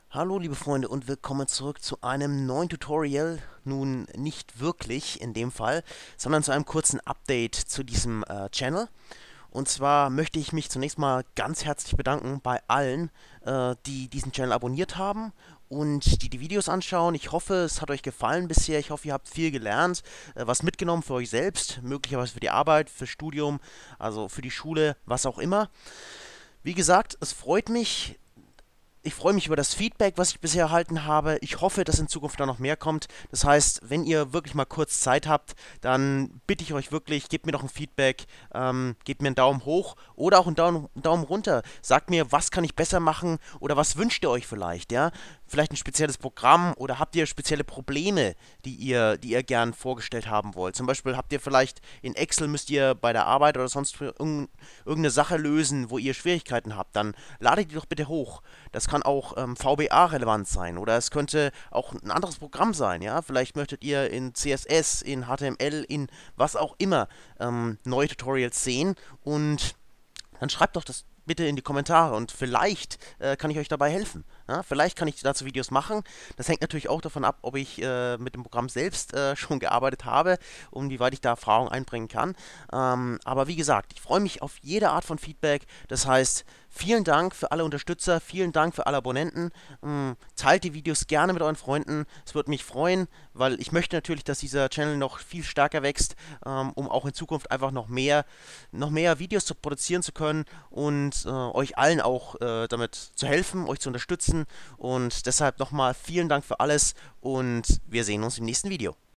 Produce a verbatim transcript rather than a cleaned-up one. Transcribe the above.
Hallo liebe Freunde und willkommen zurück zu einem neuen Tutorial. Nun nicht wirklich in dem Fall, sondern zu einem kurzen Update zu diesem äh, Channel. Und zwar möchte ich mich zunächst mal ganz herzlich bedanken bei allen, äh, die diesen Channel abonniert haben und die die Videos anschauen. Ich hoffe, es hat euch gefallen bisher. Ich hoffe, ihr habt viel gelernt, äh, was mitgenommen für euch selbst, möglicherweise für die Arbeit, fürs Studium, also für die Schule, was auch immer. Wie gesagt, es freut mich. Ich freue mich über das Feedback, was ich bisher erhalten habe. Ich hoffe, dass in Zukunft da noch mehr kommt. Das heißt, wenn ihr wirklich mal kurz Zeit habt, dann bitte ich euch wirklich, gebt mir doch ein Feedback, ähm, gebt mir einen Daumen hoch oder auch einen Daumen, einen Daumen runter. Sagt mir, was kann ich besser machen oder was wünscht ihr euch vielleicht, ja? Vielleicht ein spezielles Programm oder habt ihr spezielle Probleme, die ihr, die ihr gern vorgestellt haben wollt? Zum Beispiel habt ihr vielleicht in Excel müsst ihr bei der Arbeit oder sonst für irgend- irgendeine Sache lösen, wo ihr Schwierigkeiten habt, dann ladet die doch bitte hoch. Das kann auch ähm, V B A-relevant sein oder es könnte auch ein anderes Programm sein, ja. Vielleicht möchtet ihr in C S S, in H T M L, in was auch immer ähm, neue Tutorials sehen und dann schreibt doch das bitte in die Kommentare und vielleicht äh, kann ich euch dabei helfen. Ja? Vielleicht kann ich dazu Videos machen. Das hängt natürlich auch davon ab, ob ich äh, mit dem Programm selbst äh, schon gearbeitet habe und wie weit ich da Erfahrung einbringen kann. Ähm, aber wie gesagt, ich freue mich auf jede Art von Feedback. Das heißt, vielen Dank für alle Unterstützer, vielen Dank für alle Abonnenten. Ähm, teilt die Videos gerne mit euren Freunden. Es würde mich freuen, weil ich möchte natürlich, dass dieser Channel noch viel stärker wächst, ähm, um auch in Zukunft einfach noch mehr, noch mehr Videos zu produzieren zu können und äh, euch allen auch äh, damit zu helfen, euch zu unterstützen. Und deshalb nochmal vielen Dank für alles und wir sehen uns im nächsten Video.